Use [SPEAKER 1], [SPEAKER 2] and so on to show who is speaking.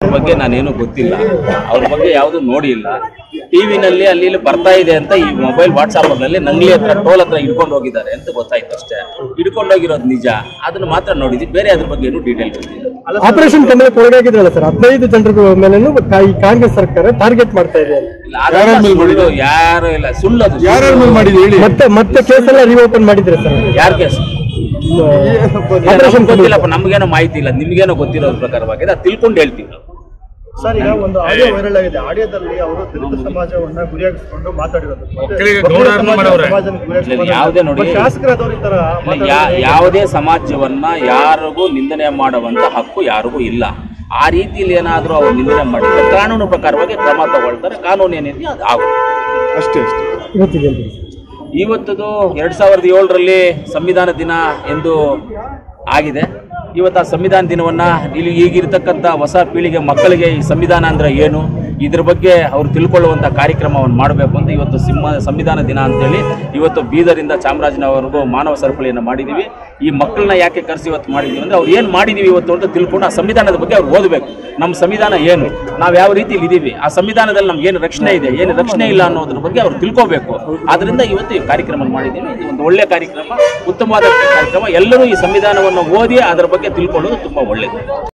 [SPEAKER 1] ಬಗ್ಗೆ ನಾನೇನು ಗೊತ್ತಿಲ್ಲ, ಅವ್ರ ಬಗ್ಗೆ ಯಾವುದು ನೋಡಿ ಇಲ್ಲ. ಟಿವಿನಲ್ಲಿ ಅಲ್ಲಿ ಇಲ್ಲಿ ಬರ್ತಾ ಇದೆ ಅಂತ ಈ ಮೊಬೈಲ್ ವಾಟ್ಸಾಪಲ್ಲಿ ನಂಗ್ಲಿ ಹತ್ರ ಟೋಲ್ ಹತ್ರ ಹಿಡ್ಕೊಂಡು ಹೋಗಿದ್ದಾರೆ ಅಂತ ಗೊತ್ತಾಯ್ತು ಅಷ್ಟೇ. ಹಿಡ್ಕೊಂಡು ಹೋಗಿರೋದು ನಿಜ, ಅದನ್ನ ಮಾತ್ರ ನೋಡಿದ್ವಿ, ಬೇರೆ ಅದ್ರ ಬಗ್ಗೆ ಏನು ಡೀಟೇಲ್ ಗೊತ್ತಿಲ್ಲ.
[SPEAKER 2] ಆಪರೇಷನ್ ಕಮಲ ಕೊರಗಾಗಿದ್ರಲ್ಲ ಸರ್, 15 ಜನರ ಮೇಲೇನು ಈ ಕಾಂಗ್ರೆಸ್ ಸರ್ಕಾರ ಟಾರ್ಗೆಟ್ ಮಾಡ್ತಾ ಇದೆ.
[SPEAKER 1] ಯಾರು ಇಲ್ಲ, ಸುಳ್ಳದು.
[SPEAKER 3] ಯಾರು ಮಾಡಿದ್ರು ಹೇಳಿ.
[SPEAKER 2] ಮತ್ತೆ ಕೇಸ್ ಎಲ್ಲ ರಿಓಪನ್ ಮಾಡಿದ್ರೆ ಸರ್,
[SPEAKER 1] ಯಾರ ಕೇಸ್ ಗೊತ್ತಿಲ್ಲಪ್ಪ, ನಮ್ಗೇನೋ ಮಾಹಿತಿ ಇಲ್ಲ, ನಿಮ್ಗೇನೋ ಗೊತ್ತಿರೋದ್ರ ಪ್ರಕಾರವಾಗಿದೆ, ಅದು ತಿಳ್ಕೊಂಡು ಹೇಳ್ತೀವಿ ನಾವು.
[SPEAKER 4] ಸರ್, ಈಗ ಒಂದು ಆಡಿಯೋ ವೈರಲ್ ಆಗಿದೆ. ಆಡಿಯೋದಲ್ಲಿ ಅವರು ದಲಿತ ಸಮಾಜವನ್ನ ಗುರಿಯಾಗಿಸಿಕೊಂಡು ಮಾತಾಡಿರೋದು,
[SPEAKER 1] ಯಾವುದೇ ನೋಡಿ, ಯಾವುದೇ ಸಮಾಜವನ್ನ ಯಾರಿಗೂ ನಿಂದನೆ ಮಾಡುವಂತ ಹಕ್ಕು ಯಾರಿಗೂ ಇಲ್ಲ. ಆ ರೀತಿಯಲ್ಲಿ ಏನಾದರೂ ಅವ್ರು ನಿಂದನೆ ಮಾಡಿದ್ರೆ ಕಾನೂನು ಪ್ರಕಾರವಾಗಿ ಕ್ರಮ ತಗೊಳ್ತಾರೆ. ಕಾನೂನು ಏನಿದೆ ಅದು ಆಗುತ್ತೆ
[SPEAKER 2] ಅಷ್ಟೇ.
[SPEAKER 1] ಇವತ್ತದು 2007ರಲ್ಲಿ ಸಂವಿಧಾನ ದಿನ ಎಂದು ಆಗಿದೆ. ಇವತ್ತು ಆ ಸಂವಿಧಾನ ದಿನವನ್ನು ಇಲ್ಲಿ ಈಗಿರ್ತಕ್ಕಂಥ ಹೊಸ ಪೀಳಿಗೆ ಮಕ್ಕಳಿಗೆ ಈ ಸಂವಿಧಾನ ಅಂದರೆ ಏನು, ಇದ್ರ ಬಗ್ಗೆ ಅವರು ತಿಳ್ಕೊಳ್ಳುವಂಥ ಕಾರ್ಯಕ್ರಮವನ್ನು ಮಾಡಬೇಕು ಅಂತ ಇವತ್ತು ಸಂವಿಧಾನ ದಿನ ಅಂತೇಳಿ ಇವತ್ತು ಬೀದರಿಂದ ಚಾಮರಾಜನವರೆಗೂ ಮಾನವ ಸರಪಳಿಯನ್ನು ಮಾಡಿದ್ದೀವಿ. ಈ ಮಕ್ಕಳನ್ನ ಯಾಕೆ ಕರೆಸಿ ಇವತ್ತು ಮಾಡಿದ್ದೀವಿ ಅಂದರೆ ಅವ್ರು ಏನು ಮಾಡಿದ್ದೀವಿ ಇವತ್ತು ಅಂತ ತಿಳ್ಕೊಂಡು ಆ ಸಂವಿಧಾನದ ಬಗ್ಗೆ ಅವ್ರು ಓದಬೇಕು. ನಮ್ಮ ಸಂವಿಧಾನ ಏನು, ನಾವು ಯಾವ ರೀತಿಯಲ್ಲಿ ಇದ್ದೀವಿ, ಆ ಸಂವಿಧಾನದಲ್ಲಿ ನಮ್ಗೆ ಏನು ರಕ್ಷಣೆ ಇದೆ, ಏನು ರಕ್ಷಣೆ ಇಲ್ಲ ಅನ್ನೋದ್ರ ಬಗ್ಗೆ ಅವ್ರು ತಿಳ್ಕೋಬೇಕು. ಆದ್ದರಿಂದ ಇವತ್ತು ಈ ಕಾರ್ಯಕ್ರಮ ಮಾಡಿದ್ದೀವಿ. ಇದು ಒಂದು ಒಳ್ಳೆಯ ಕಾರ್ಯಕ್ರಮ, ಉತ್ತಮವಾದ ಕಾರ್ಯಕ್ರಮ. ಎಲ್ಲರೂ ಈ ಸಂವಿಧಾನವನ್ನು ಓದಿ ಅದರ ಬಗ್ಗೆ ತಿಳ್ಕೊಳ್ಳೋದು ತುಂಬ ಒಳ್ಳೆಯದು.